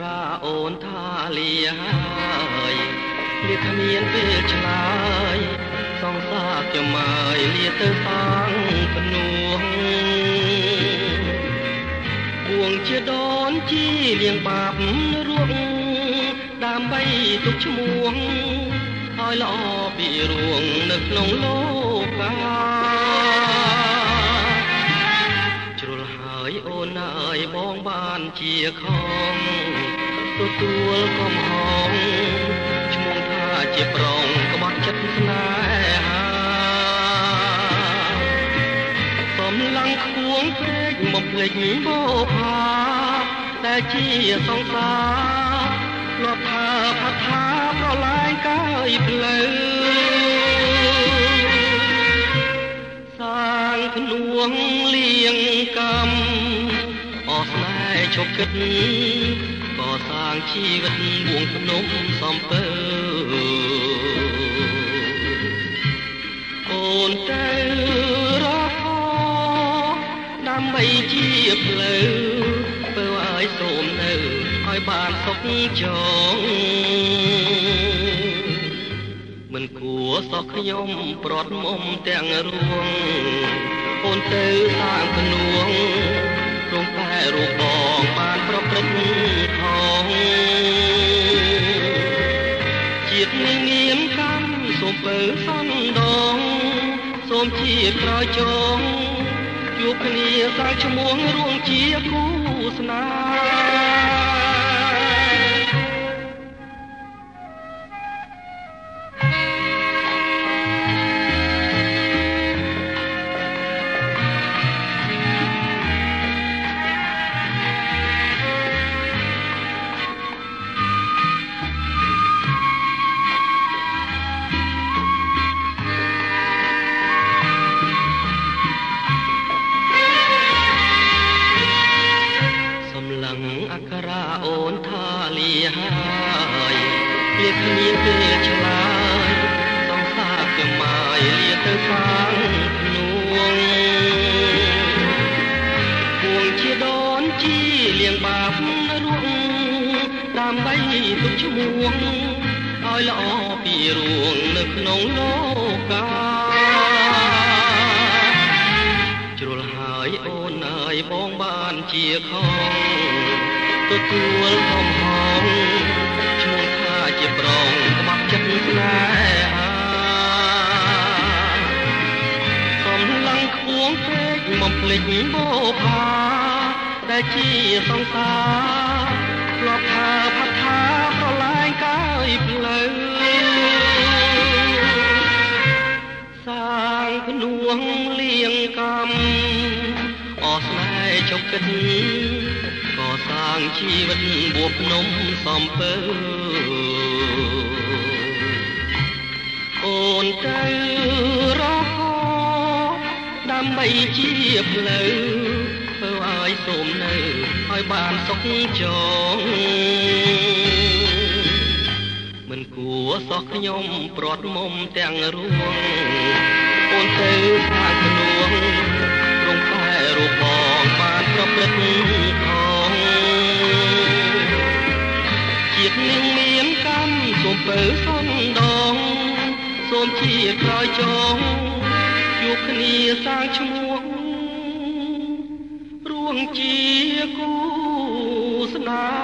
រាអូនថាលាហើយលាគ្មានពេលឆ្លើយសង្សារខ្ញុំមកលាទៅសាងភ្នួងពួងជាដូនជីលៀងបាបរួងដើម្បីទុកឈ្មោះឲ្យល្អពីរួងនៅក្នុងលោកកាជ្រុលហើយអូនអើយបងបានជាខំទទួលកំហងឈ្មោះថាជាប្រងក្បត់ចិត្តស្នេហាសំឡងខ្វងព្រែកមកភ្លេចបោផាតែជាសង្សារលត់ថាផាត់ថាប្រឡាយកាយផ្លូវសាងភ្នួងលៀងកំអស់ស្នេហ៍ឈប់គិតកសាងជីវិតវងភ្នំសំពើអូនទៅរកដើម្បីជាផ្លូវធ្វើឲ្យសូមនៅឲ្យបានសុខចងមិនគួរសោះខ្ញុំប្រត់មុំទាំងរួងអូនទៅសាងភ្នួងរំតែរូបបងបានប្រព្រឹត្តខំជាតិនេះមានកម្មសូមពើសន្ដងសូមជាក្រោយចងជួបគ្នាសាងឈ្មោះរួងជាគូស្នេហ៍អក្ខរាអូនថាលាហើយលាគ្មានពេលឆ្លើយសង្សារខ្ញុំមកលាទៅសាងភ្នួងពួងជាដូនជីលៀងបាបរួងដើម្បីទុកឈ្មោះឲ្យល្អពីរួងនៅក្នុងលោកកាជ្រុលហើយអូនអើយបងបានជាខំទទួលកំហងឈ្មោះថាជាប្រងក្បត់ចិត្តស្នេហាសំឡងខ្វងពេកមកភ្លេចបោផាដែលជាសង្សារធ្លាប់ថាផាត់ថាប្រឡាយកាយផ្លូវសាងភ្នួងលៀងកំអស់ស្នេហ៍ជប់គិតកសាងជីវិតបួភ្នំសំពើអូនទៅរកដើម្បីជាផ្លូវធ្វើឲ្យសូមនៅឲ្យបានសុខចងមិនគួរសោះខ្ញុំប្រត់មុំទាំងរួងអូនទៅសាងភ្នួងរំតែរូបបងបានប្រព្រឹត្តជាតិនឹងមានកម្មសូមពើសន្ដងសូមជាក្រោយចងជួបគ្នាសាងឈ្មោះរួងជាគូស្នេហ៍